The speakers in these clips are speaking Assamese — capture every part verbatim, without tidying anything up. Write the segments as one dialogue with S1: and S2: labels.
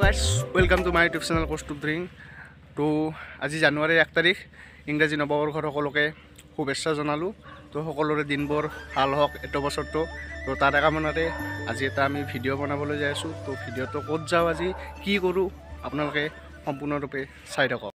S1: guys, welcome to my YouTube channel Cost to Bring. তো আজি জানুৱাৰীৰ এক তাৰিখ ইংৰাজী নৱবৰ্ষৰ সকলোকে শুভেচ্ছা জনালো। তো সকলোৰে দিনবোৰ ভাল হওক এটো বছৰটো। তো তাৰ কামনাতে আজি এটা আমি ভিডিঅ' বনাবলৈ যাই আছো। তো ভিডিঅ'টো ক'ত যাওঁ আজি কি কৰোঁ আপোনালোকে সম্পূৰ্ণৰূপে চাই থাকক।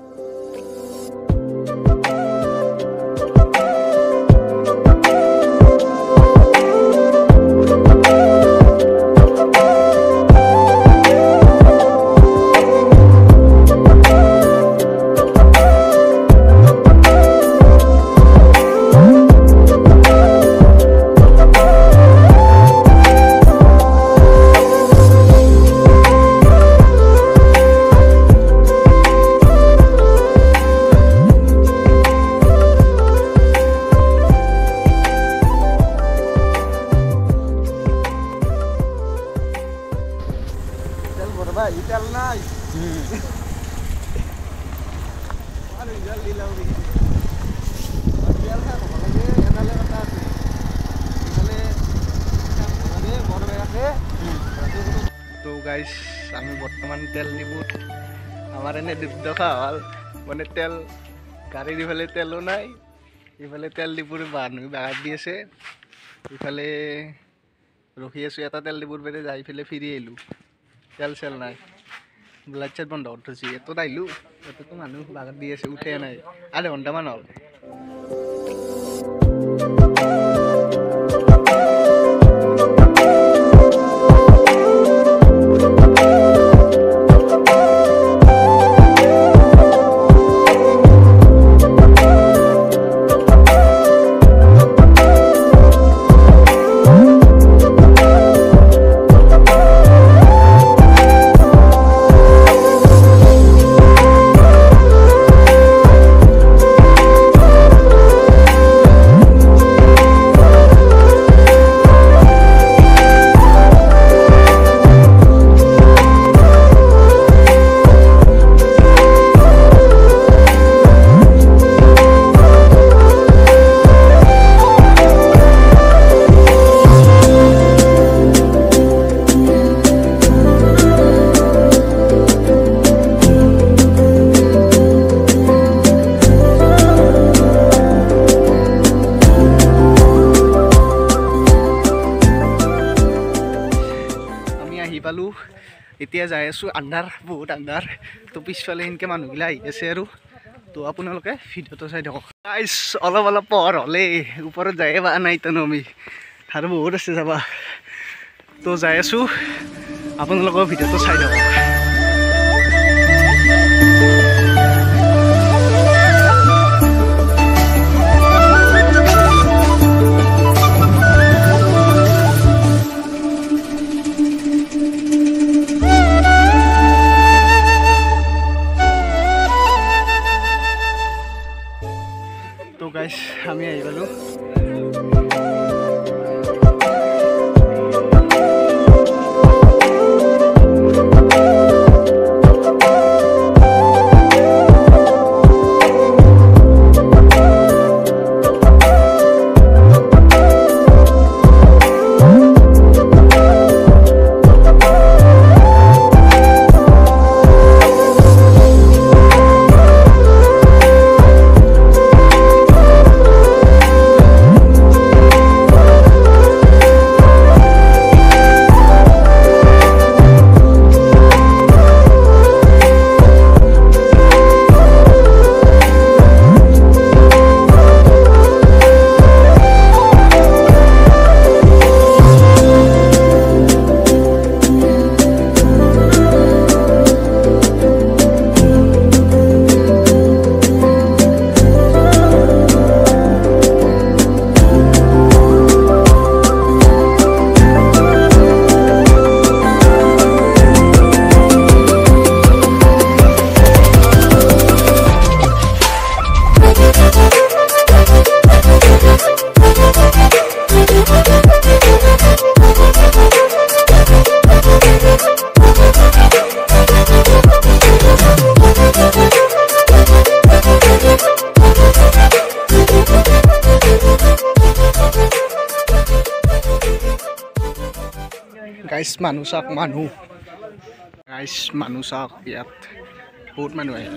S1: Ital nai. Aduh, ital lila begini. Biar kan, kalau dia enaknya kata sih. Enaknya, enaknya baru beraknya. তো গাইস আমি বর্তমান তেল নিব। আমার এনে দুধ খাওয়াল মানে তেল গাড়ি ইফালে তেলও নাই, ইফালে তেল ডিপুর মানুষ বাগাত দিয়েছে, ইফালে রখি আছো এটা তেল ডিপুর বেড়ে যাই ফেলে ফিরি এলো। তেল চেল নাই, লাইট চাইট বন্ধ করতেছি। এত আইলো এত তো মানুষ বাগাত দিয়ে আছে, উঠে নাই আধা ঘন্টামান হল। এতিয়া যাই আছো আন্ধাৰ, বহুত আন্ধাৰ। তো পিছফালে এনেকৈ মানুহগিলা আহি আছে আৰু। তো আপোনালোকে ভিডিঅ'টো চাই থাকক। গাইছ অলপ অলপ পোহৰ হ'লে ওপৰত যায়ে বা নাই তানো আমি আৰু বহুত আছে যাবা। তো যাই আছো, আপোনালোকৰ ভিডিঅ'টো চাই থাকক। তো গাইস আমি আহি পালো। গাইস মানুহ চাওক মানুহ
S2: গাইছ মানুহ চাওক ইয়াত বহুত মানুহ আহে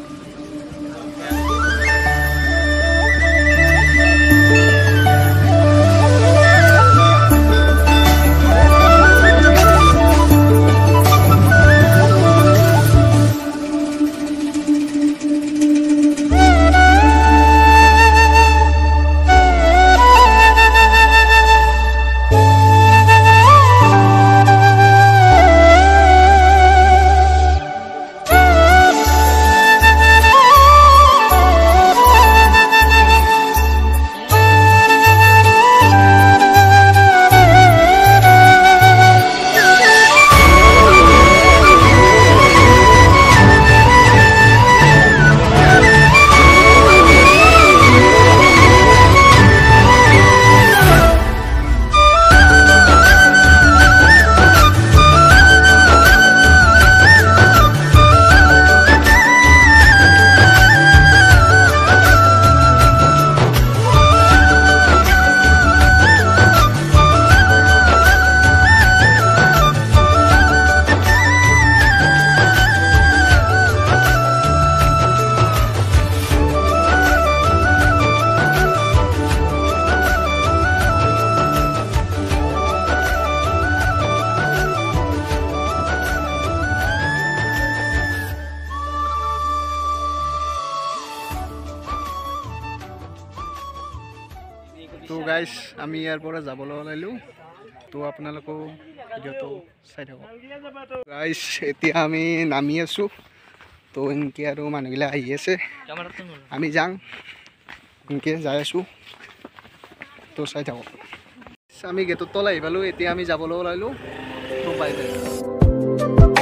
S2: তো গাইজ আমি ইয়াৰ পৰা যাবলৈ ওলাইলোঁ তো আপোনালোকেও ভিডিঅ'টো চাই থাকক গাইজ এতিয়া আমি নামি আছোঁ তো এনেকৈ আৰু মানুহবিলাক আহি আছে আমি যাওঁ এনেকৈ যাই আছোঁ তো চাই থাকক আমি গেটৰ তল আহি পালোঁ এতিয়া আমি যাবলৈ ওলাইলোঁ তো বাই বাই